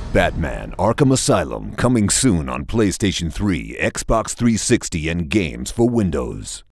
Batman: Arkham Asylum coming soon on PlayStation 3, Xbox 360, and games for Windows.